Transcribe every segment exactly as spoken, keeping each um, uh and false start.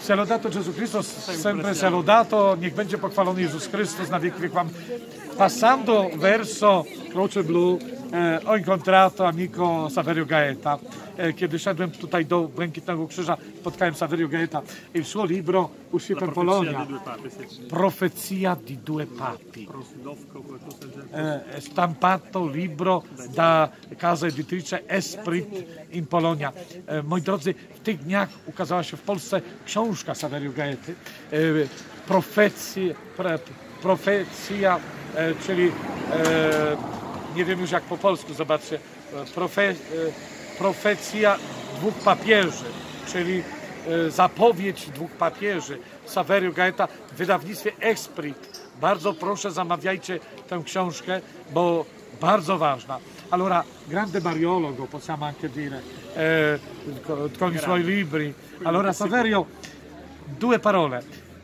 Sia lodato Gesù Cristo, sempre sia lodato, niech będzie pochwalony Jezus Chrystus na wieki wieków. Passando verso Croce Blu eh, ho incontrato amico Saverio Gaeta. Eh, kiedy szedłem tutaj do Błękitnego Krzyża, spotkałem Saverio Gaeta e il suo libro uscì per Polonia. Profezia di due papi. Eh, stampato libro da casa editrice Esprit in Polonia. Eh, moi drodzy, w tych dniach ukazała się w Polsce książka Saverio Gaety. Eh, profecja, pre, profecja eh, czyli eh, nie wiem już jak po polsku, zobaczcie, profe, eh, profecja dwóch papieży, czyli e, zapowiedź dwóch papieży, Saverio Gaeta w wydawnictwie Esprit. Bardzo proszę, zamawiajcie tę książkę, bo bardzo ważna. Allora, grande mariologo, possiamo anche dire, eh, con i suoi libri. Allora, Saverio, due parole.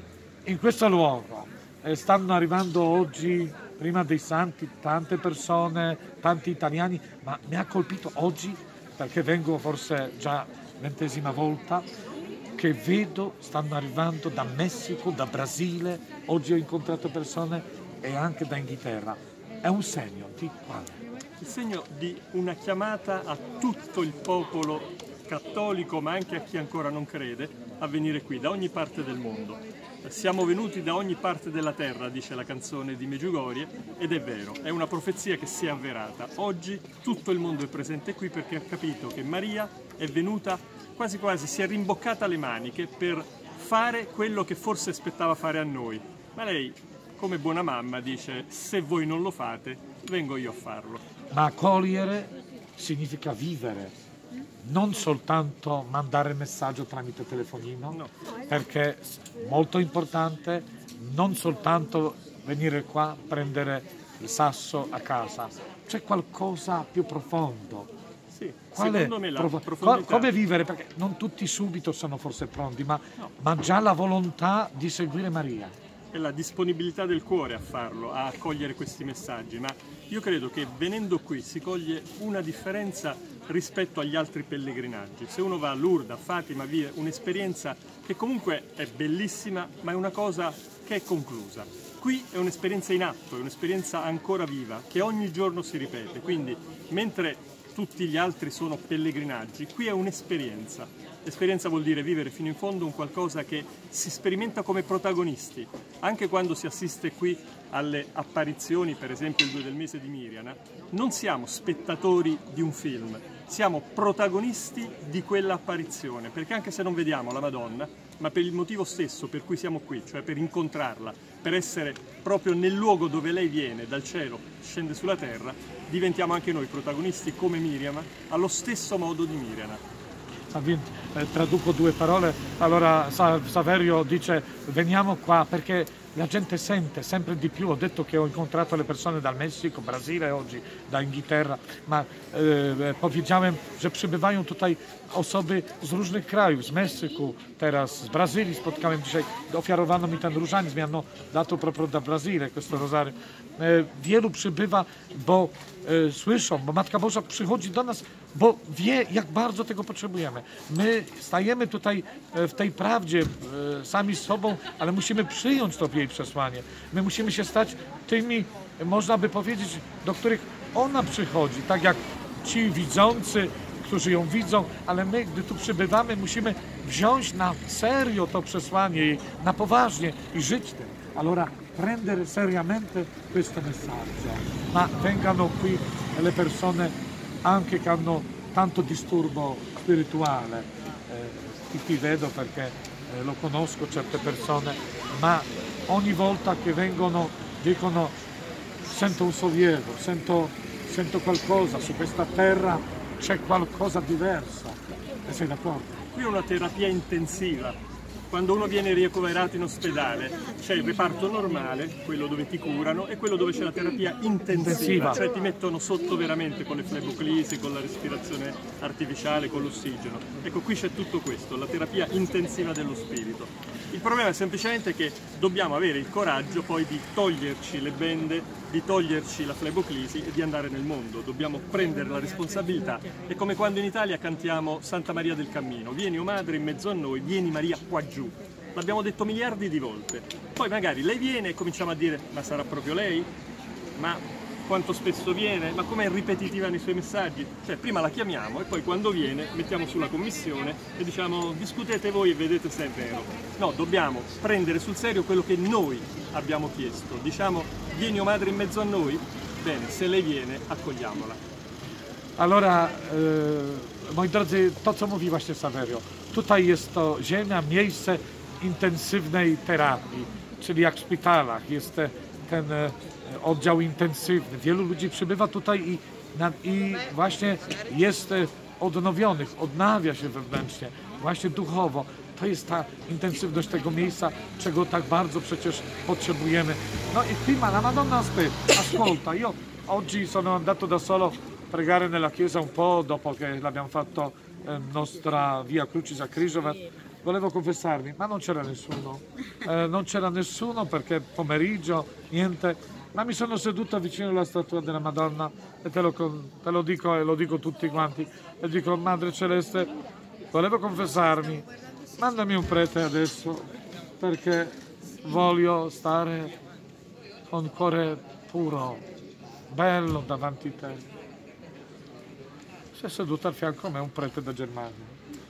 In questo luogo eh, stanno arrivando oggi, prima dei santi, tante persone, tanti italiani, ma mi ha colpito oggi, perché vengo forse già ventesima volta, che vedo stanno arrivando da Messico, da Brasile, oggi ho incontrato persone e anche da Inghilterra. È un segno di quale? Il segno di una chiamata a tutto il popolo cattolico, ma anche a chi ancora non crede, a venire qui, da ogni parte del mondo. Siamo venuti da ogni parte della terra, dice la canzone di Medjugorje, ed è vero, è una profezia che si è avverata. Oggi tutto il mondo è presente qui perché ha capito che Maria è venuta, quasi quasi si è rimboccata le maniche per fare quello che forse aspettava fare a noi. Ma lei, come buona mamma, dice: se voi non lo fate, vengo io a farlo. Ma accogliere significa vivere. Non soltanto mandare messaggio tramite telefonino, no. Perché è molto importante non soltanto venire qua, prendere il sasso a casa, c'è qualcosa più profondo. Sì, Quale secondo me la prof... profondità... Come vivere? Perché non tutti subito sono forse pronti, ma, no. ma già la volontà di seguire Maria. È la disponibilità del cuore a farlo, a accogliere questi messaggi, ma io credo che venendo qui si coglie una differenza rispetto agli altri pellegrinaggi. Se uno va a Lourdes, a Fatima, vive un'esperienza che comunque è bellissima, ma è una cosa che è conclusa. Qui è un'esperienza in atto, è un'esperienza ancora viva, che ogni giorno si ripete, quindi mentre tutti gli altri sono pellegrinaggi, qui è un'esperienza. L'esperienza vuol dire vivere fino in fondo un qualcosa che si sperimenta come protagonisti. Anche quando si assiste qui alle apparizioni, per esempio il due del mese di Miriam, non siamo spettatori di un film, siamo protagonisti di quell'apparizione, perché anche se non vediamo la Madonna, ma per il motivo stesso per cui siamo qui, cioè per incontrarla, per essere proprio nel luogo dove lei viene, dal cielo, scende sulla terra, diventiamo anche noi protagonisti come Miriam, allo stesso modo di Miriam. Eh, traduco due parole. Allora Saverio dice: veniamo qua perché la gente sente sempre di più. Ho detto che ho incontrato le persone dal Messico, Brasile, oggi da Inghilterra, ma e, powiedziałem, że przybywają tutaj osoby z różnych krajów, z Meksyku, teraz z Brazylii. Spotkałem dzisiaj, ofiarowano mi ten różaniec, mi hanno dato proprio da Brasile questo rosario. E, wielu przybywa, bo e, słyszą, bo Matka Boża przychodzi do nas, bo wie, jak bardzo tego potrzebujemy. My stajemy tutaj w tej prawdzie e, sami z sobą, ale musimy przyjąć to jej przesłanie. My musimy się stać tymi, można by powiedzieć, do których ona przychodzi, tak jak ci widzący, którzy ją widzą, ale my, gdy tu przybywamy, musimy wziąć na serio to przesłanie jej, na poważnie i żyć tym. Allora, prendere seriamente questo messaggio. Ma vengano qui le persone anche che hanno tanto disturbo spirituale. Eh, ti vedo perché eh, lo conosco certe persone, ma ogni volta che vengono dicono: sento un sollievo, sento, sento qualcosa, su questa terra c'è qualcosa diverso. E sei d'accordo? Qui è una terapia intensiva. Quando uno viene ricoverato in ospedale c'è il reparto normale, quello dove ti curano, e quello dove c'è la terapia intensiva, intensiva, cioè ti mettono sotto veramente con le fleboclisi, con la respirazione artificiale, con l'ossigeno. Ecco, qui c'è tutto questo, la terapia intensiva dello spirito. Il problema è semplicemente che dobbiamo avere il coraggio poi di toglierci le bende, di toglierci la fleboclisi e di andare nel mondo. Dobbiamo prendere la responsabilità. È come quando in Italia cantiamo Santa Maria del Cammino: vieni o madre in mezzo a noi, vieni Maria qua giù. giù. L'abbiamo detto miliardi di volte. Poi magari lei viene e cominciamo a dire ma sarà proprio lei? Ma quanto spesso viene? Ma com'è ripetitiva nei suoi messaggi? Cioè prima la chiamiamo e poi quando viene mettiamo sulla commissione e diciamo discutete voi e vedete se è vero. No, dobbiamo prendere sul serio quello che noi abbiamo chiesto. Diciamo vieni o madre in mezzo a noi? Bene, se lei viene accogliamola. Allora, e, moi drodzy, to co mówi właśnie Saverio, tutaj jest to ziemia, miejsce intensywnej terapii, czyli jak w szpitalach jest te, ten e, oddział intensywny. Wielu ludzi przybywa tutaj i, na, i właśnie jest e, odnowionych, odnawia się wewnętrznie, właśnie duchowo. To jest ta intensywność tego miejsca, czego tak bardzo przecież potrzebujemy. No e prima la Madonna aspetta, ascolta, io oggi sono andato da solo pregare nella chiesa un po' dopo che l'abbiamo fatto eh, nostra via Crucis a Križovac. Volevo confessarmi, ma non c'era nessuno, eh, non c'era nessuno perché pomeriggio, niente, ma mi sono seduta vicino alla statua della Madonna e te lo, te lo dico e lo dico tutti quanti, e dico Madre Celeste, volevo confessarmi, mandami un prete adesso perché voglio stare con cuore puro, bello davanti a te. Si è seduto al fianco a me un prete da Germania.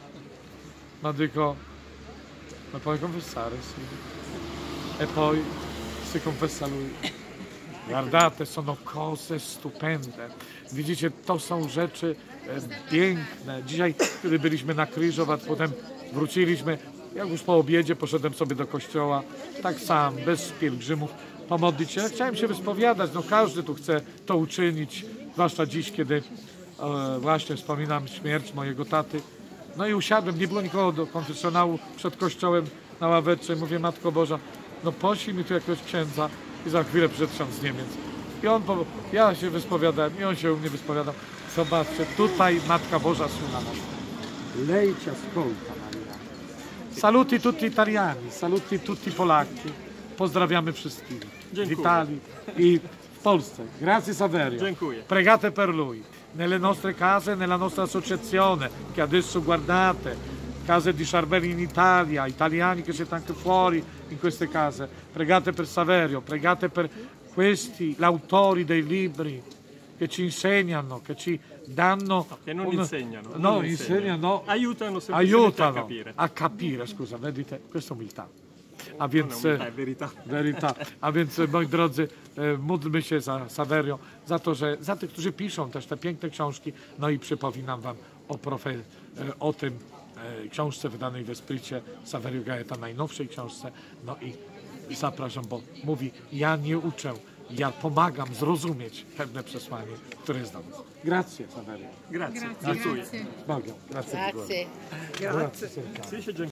Ma dico, ma puoi confessare? Sì. E poi si confessa lui. Guardate, sono cose stupende. Widzicie, to są rzeczy e, piękne. Dzisiaj, kiedy byliśmy na Križovac, potem wróciliśmy, jak już po obiedzie poszedłem sobie do kościoła, tak sam, bez pielgrzymów, pomodlić się. Chciałem się wyspowiadać, no każdy tu chce to uczynić, zwłaszcza dziś, kiedy e, właśnie wspominam śmierć mojego taty. No i usiadłem, nie było nikogo do konfesjonału przed kościołem na ławeczce i mówię, Matko Boża, no poślij mi tu jakiegoś księdza i za chwilę przyszedł ksiądz z Niemiec. I on, ja się wyspowiadałem i on się u mnie wyspowiadał. Zobaczcie, tutaj Matka Boża słucha nas. Lei ci ascolta, Maria. Saluti tutti italiani, saluti tutti polacchi. Pozdrawiamy wszystkich w Italii i w Polsce. Grazie Saverio. Dziękuję. Pregate per lui. Nelle nostre case, nella nostra associazione, che adesso guardate, case di Charbel in Italia, italiani che siete anche fuori in queste case, pregate per Saverio, pregate per questi, gli autori dei libri che ci insegnano, che ci danno... No, che non un... insegnano. No, non insegnano, aiutano semplicemente aiutano a capire. A capire, scusa, vedete, questa è umiltà. A Non więc, è umiltà, è verità. Verità. A więc, moi drodzy, e, módlmy się za Saverio, za to, że za tych, którzy piszą też te piękne książki. No i przypominam wam o, profe, e, o tym e, książce wydanej w Espricie Saverio Gaeta, najnowszej książce. No i zapraszam, bo mówi, ja nie uczę, ja pomagam zrozumieć pewne przesłanie, które jest dla nas. Grazie, Saverio. Grazie. Grazie. Dziękuję. Grazie. Bogiem. Grazie. Grazie. Grazie. Sì, c'è